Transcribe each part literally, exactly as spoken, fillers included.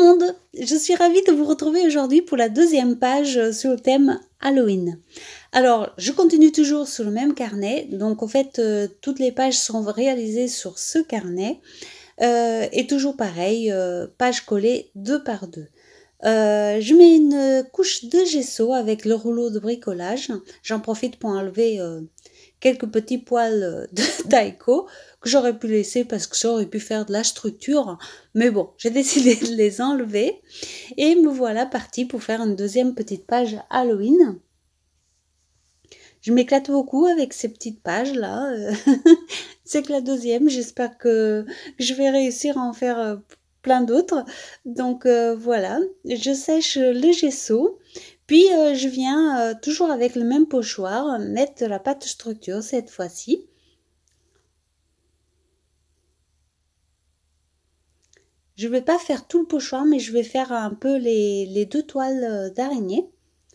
le monde, je suis ravie de vous retrouver aujourd'hui pour la deuxième page sur le thème Halloween. Alors, je continue toujours sur le même carnet, donc en fait, euh, toutes les pages sont réalisées sur ce carnet, euh, et toujours pareil, euh, page collée deux par deux. Euh, je mets une couche de gesso avec le rouleau de bricolage, j'en profite pour enlever euh, quelques petits poils de taïko que j'aurais pu laisser parce que ça aurait pu faire de la structure, mais bon, j'ai décidé de les enlever et me voilà partie pour faire une deuxième petite page Halloween. Je m'éclate beaucoup avec ces petites pages là. C'est que la deuxième, j'espère que je vais réussir à en faire plein d'autres. Donc euh, voilà, je sèche le gesso. Puis euh, je viens euh, toujours avec le même pochoir mettre de la pâte structure cette fois-ci. Je ne vais pas faire tout le pochoir, mais je vais faire un peu les, les deux toiles d'araignée.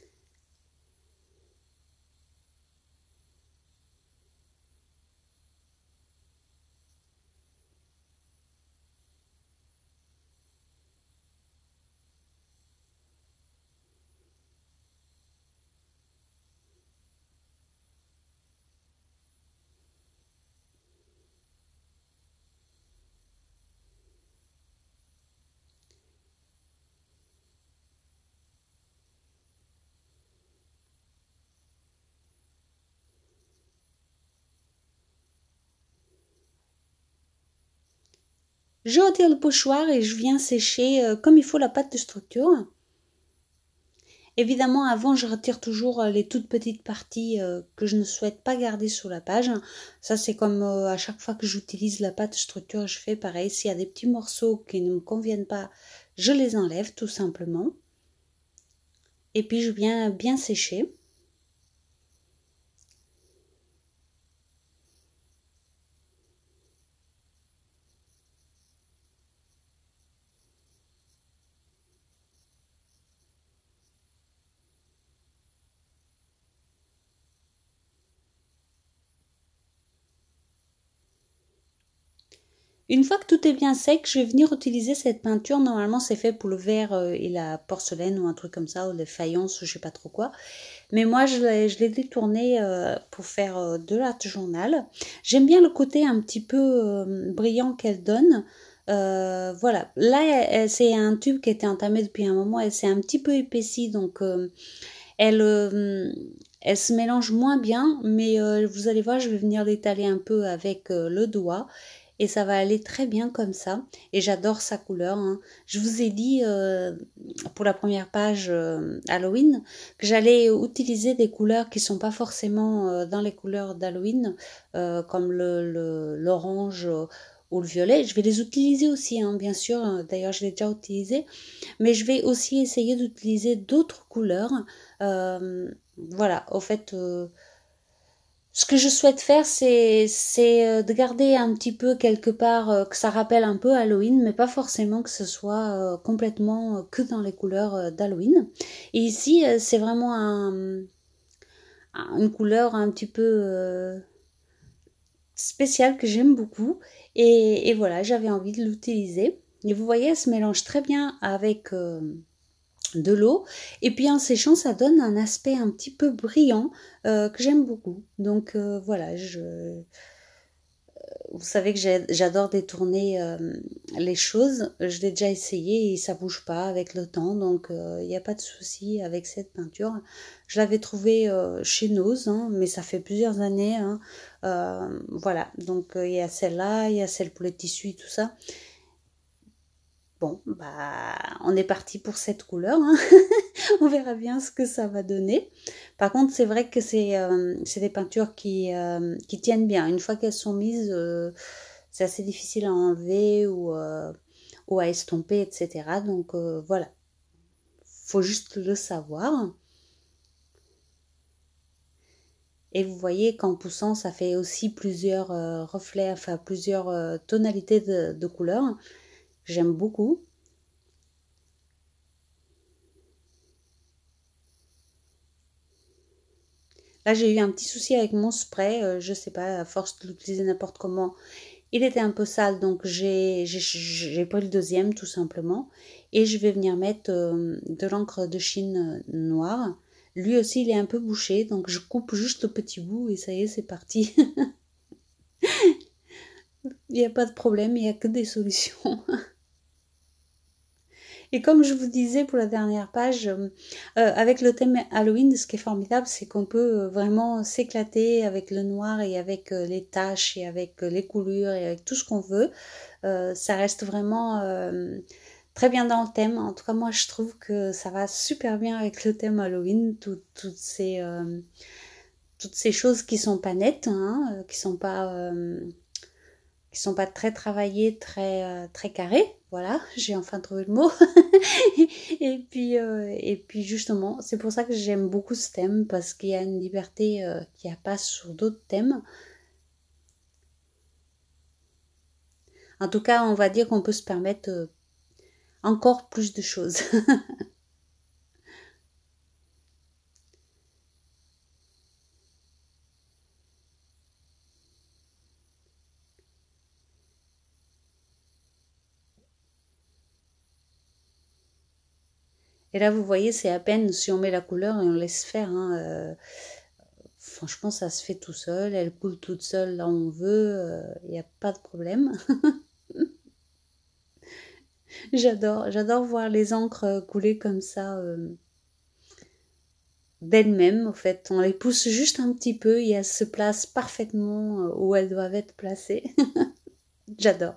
Je retire le pochoir et je viens sécher euh, comme il faut la pâte de structure. Évidemment, avant, je retire toujours les toutes petites parties euh, que je ne souhaite pas garder sur la page. Ça, c'est comme euh, à chaque fois que j'utilise la pâte de structure, je fais pareil. S'il y a des petits morceaux qui ne me conviennent pas, je les enlève tout simplement. Et puis, je viens bien sécher. Une fois que tout est bien sec, je vais venir utiliser cette peinture. Normalement, c'est fait pour le verre et la porcelaine ou un truc comme ça, ou les faïences, je sais pas trop quoi. Mais moi, je l'ai détournée pour faire de l'art journal. J'aime bien le côté un petit peu brillant qu'elle donne. Euh, voilà, là, c'est un tube qui était entamé depuis un moment. Elle s'est un petit peu épaissie, donc euh, elle... Euh, elle se mélange moins bien, mais euh, vous allez voir, je vais venir l'étaler un peu avec euh, le doigt. Et ça va aller très bien comme ça. Et j'adore sa couleur. Hein. Je vous ai dit euh, pour la première page euh, Halloween que j'allais utiliser des couleurs qui ne sont pas forcément euh, dans les couleurs d'Halloween, euh, comme l'orange euh, ou le violet. Je vais les utiliser aussi, hein, bien sûr. D'ailleurs, je l'ai déjà utilisé. Mais je vais aussi essayer d'utiliser d'autres couleurs. Euh, voilà, au fait... Euh, Ce que je souhaite faire, c'est de garder un petit peu quelque part, euh, que ça rappelle un peu Halloween, mais pas forcément que ce soit euh, complètement euh, que dans les couleurs euh, d'Halloween. Et ici, euh, c'est vraiment un, une couleur un petit peu euh, spéciale que j'aime beaucoup. Et, et voilà, j'avais envie de l'utiliser. Et vous voyez, elle se mélange très bien avec... Euh, de l'eau et puis en séchant ça donne un aspect un petit peu brillant euh, que j'aime beaucoup, donc euh, voilà, je vous savez que j'adore détourner euh, les choses, je l'ai déjà essayé et ça bouge pas avec le temps, donc il euh, n'y a pas de souci avec cette peinture. Je l'avais trouvée euh, chez Nose, hein, mais ça fait plusieurs années, hein. Euh, voilà, donc il euh, y a celle-là, il y a celle pour les tissus et tout ça. Bon, bah, on est parti pour cette couleur, hein. On verra bien ce que ça va donner. Par contre, c'est vrai que c'est euh, des peintures qui, euh, qui tiennent bien. Une fois qu'elles sont mises, euh, c'est assez difficile à enlever ou, euh, ou à estomper, et cetera. Donc euh, voilà, faut juste le savoir. Et vous voyez qu'en poussant, ça fait aussi plusieurs euh, reflets, enfin plusieurs euh, tonalités de, de couleurs. J'aime beaucoup. Là, j'ai eu un petit souci avec mon spray, euh, je sais pas, à force de l'utiliser n'importe comment, Il était un peu sale, donc j'ai j'ai pris le deuxième tout simplement. Et je vais venir mettre euh, de l'encre de Chine noire. Lui aussi, il est un peu bouché, donc je coupe juste le petit bout et ça y est, c'est parti. Il n'y a pas de problème, il n'y a que des solutions. Et comme je vous disais pour la dernière page, euh, avec le thème Halloween, ce qui est formidable, c'est qu'on peut euh, vraiment s'éclater avec le noir et avec euh, les taches et avec euh, les coulures et avec tout ce qu'on veut. Euh, ça reste vraiment euh, très bien dans le thème. En tout cas, moi, je trouve que ça va super bien avec le thème Halloween. Tout, toutes ces euh, toutes ces choses qui sont pas nettes, hein, euh, qui sont pas euh, qui sont pas très travaillées, très euh, très carrées. Voilà, j'ai enfin trouvé le mot. et puis euh, et puis justement, c'est pour ça que j'aime beaucoup ce thème parce qu'il y a une liberté euh, qu'il n'y a pas sur d'autres thèmes. En tout cas, on va dire qu'on peut se permettre euh, encore plus de choses. Et là, vous voyez, c'est à peine si on met la couleur et on laisse faire. Hein, euh, franchement, ça se fait tout seul. Elle coule toute seule là où on veut. Il euh, n'y a pas de problème. J'adore, j'adore voir les encres couler comme ça euh, d'elles-mêmes. En fait, on les pousse juste un petit peu et elles se placent parfaitement euh, où elles doivent être placées. J'adore.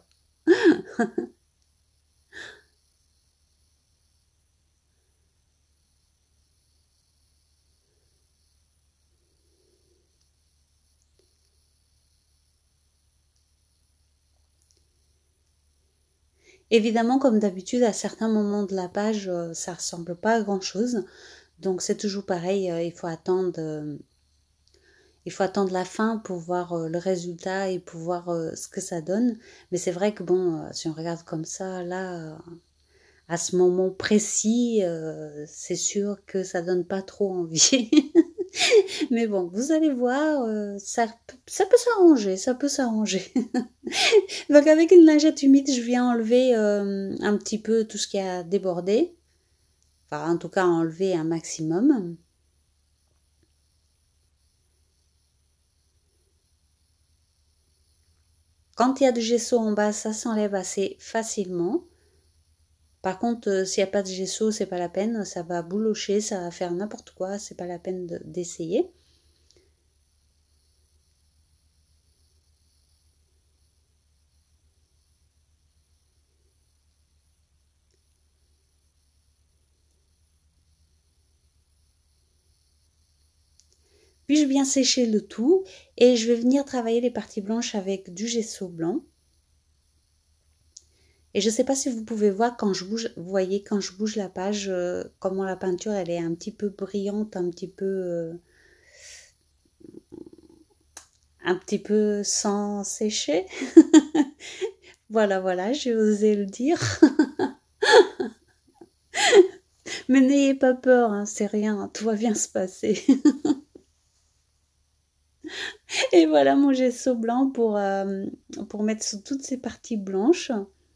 Évidemment, comme d'habitude, à certains moments de la page, euh, ça ressemble pas à grand-chose. Donc c'est toujours pareil, euh, il faut attendre, euh, il faut attendre la fin pour voir euh, le résultat et pour voir euh, ce que ça donne. Mais c'est vrai que bon, euh, si on regarde comme ça, là, euh, à ce moment précis, euh, c'est sûr que ça donne pas trop envie. Mais bon, vous allez voir, euh, ça, ça peut s'arranger, ça peut s'arranger. Donc avec une lingette humide, je viens enlever euh, un petit peu tout ce qui a débordé. Enfin, en tout cas, enlever un maximum. Quand il y a du gesso en bas, ça s'enlève assez facilement. Par contre, euh, s'il n'y a pas de gesso, c'est pas la peine. Ça va boulocher, ça va faire n'importe quoi. C'est pas la peine d'essayer. Puis je viens sécher le tout et je vais venir travailler les parties blanches avec du gesso blanc. Et je ne sais pas si vous pouvez voir quand je bouge, vous voyez quand je bouge la page, euh, comment la peinture elle est un petit peu brillante, un petit peu, euh, un petit peu sans sécher. Voilà, voilà, j'ai osé le dire. Mais n'ayez pas peur, hein, c'est rien, tout va bien se passer. Et voilà mon gesso blanc pour, euh, pour mettre sur toutes ces parties blanches.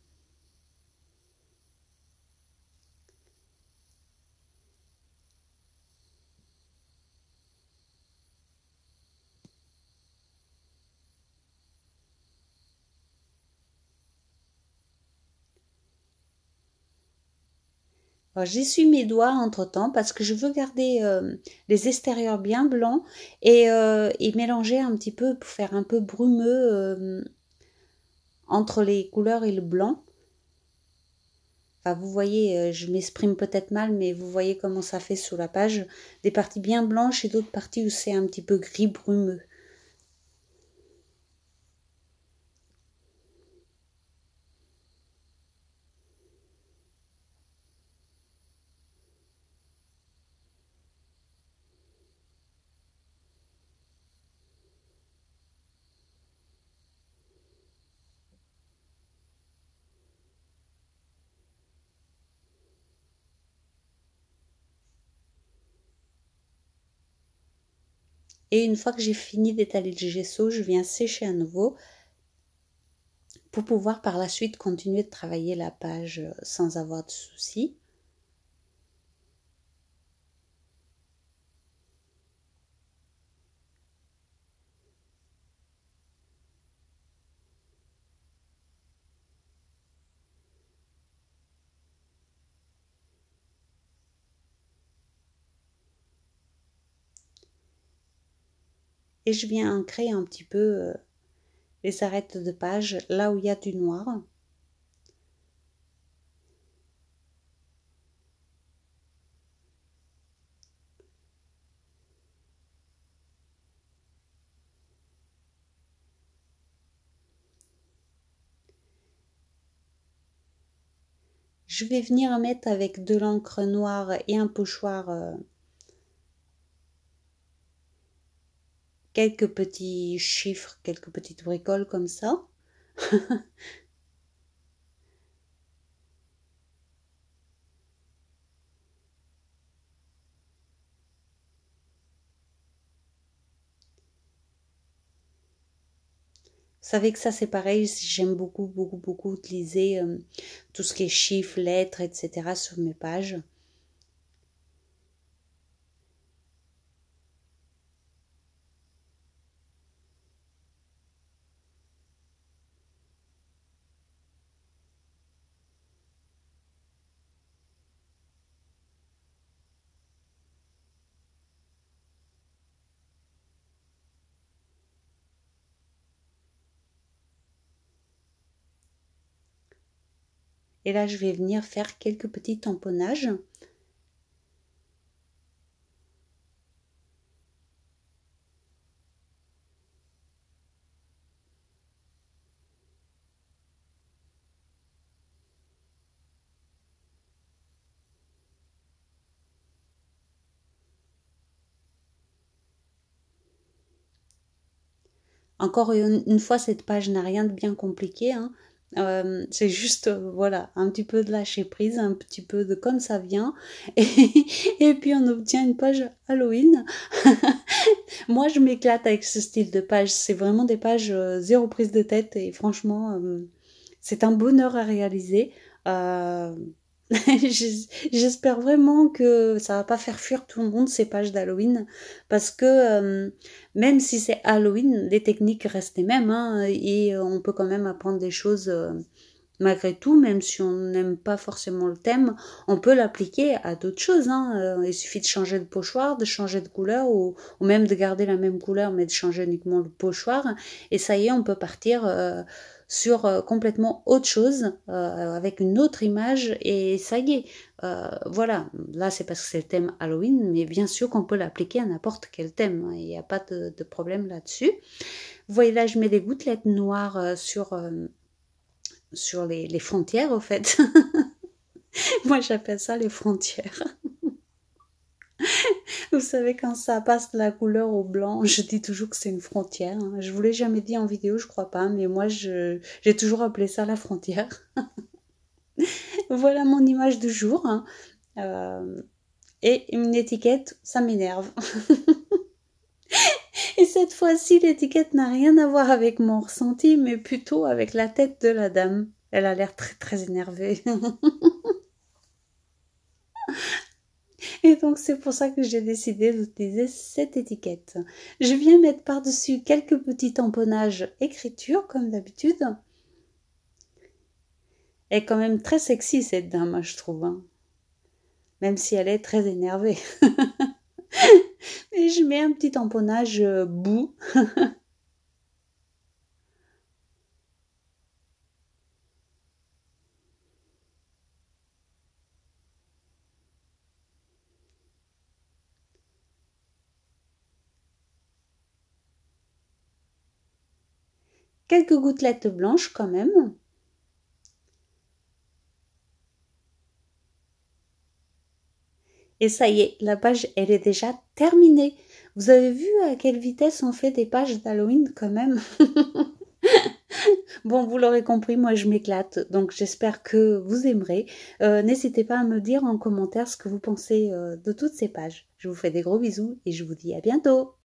J'essuie mes doigts entre-temps parce que je veux garder euh, les extérieurs bien blancs et, euh, et mélanger un petit peu pour faire un peu brumeux euh, entre les couleurs et le blanc. Enfin, vous voyez, euh, je m'exprime peut-être mal, mais vous voyez comment ça fait sous la page. Des parties bien blanches et d'autres parties où c'est un petit peu gris brumeux. Et une fois que j'ai fini d'étaler le gesso, je viens sécher à nouveau. pour pouvoir par la suite continuer de travailler la page sans avoir de soucis. Et je viens ancrer un petit peu les arêtes de page là où il y a du noir. Je vais venir mettre avec de l'encre noire et un pochoir euh, quelques petits chiffres, quelques petites bricoles comme ça. Vous savez que ça c'est pareil, j'aime beaucoup, beaucoup, beaucoup utiliser euh, tout ce qui est chiffres, lettres, et cetera sur mes pages. Et là, je vais venir faire quelques petits tamponnages. Encore une, une fois, cette page n'a rien de bien compliqué, hein. Euh, c'est juste, euh, voilà, un petit peu de lâcher prise, un petit peu de comme ça vient. Et, et puis on obtient une page Halloween. Moi, je m'éclate avec ce style de page. C'est vraiment des pages euh, zéro prise de tête. Et franchement, euh, c'est un bonheur à réaliser. Euh, J'espère vraiment que ça va pas faire fuir tout le monde ces pages d'Halloween, parce que euh, même si c'est Halloween, les techniques restent les mêmes, hein, et on peut quand même apprendre des choses euh, malgré tout, même si on n'aime pas forcément le thème, on peut l'appliquer à d'autres choses, hein. Euh, il suffit de changer de pochoir, de changer de couleur, ou, ou même de garder la même couleur mais de changer uniquement le pochoir, et ça y est, on peut partir euh, sur euh, complètement autre chose, euh, avec une autre image, et ça y est. Euh, voilà, là c'est parce que c'est le thème Halloween, mais bien sûr qu'on peut l'appliquer à n'importe quel thème, il n'y a pas de, de problème là-dessus. Vous voyez là, je mets des gouttelettes noires euh, sur, euh, sur les, les frontières, au fait. Moi j'appelle ça les frontières. Vous savez, quand ça passe de la couleur au blanc, je dis toujours que c'est une frontière. Je vous l'ai jamais dit en vidéo, je crois pas, mais moi je, j'ai toujours appelé ça la frontière. Voilà mon image du jour. Hein. Euh, et une étiquette, ça m'énerve. Et cette fois-ci, l'étiquette n'a rien à voir avec mon ressenti, mais plutôt avec la tête de la dame. Elle a l'air très très énervée. Et donc c'est pour ça que j'ai décidé d'utiliser cette étiquette. Je viens mettre par-dessus quelques petits tamponnages écriture, comme d'habitude. Elle est quand même très sexy cette dame, je trouve. Hein. Même si elle est très énervée. Et je mets un petit tamponnage euh, bout. Quelques gouttelettes blanches quand même. Et ça y est, la page, elle est déjà terminée. Vous avez vu à quelle vitesse on fait des pages d'Halloween quand même. Bon, vous l'aurez compris, moi je m'éclate, donc j'espère que vous aimerez. Euh, n'hésitez pas à me dire en commentaire ce que vous pensez euh, de toutes ces pages. Je vous fais des gros bisous et je vous dis à bientôt.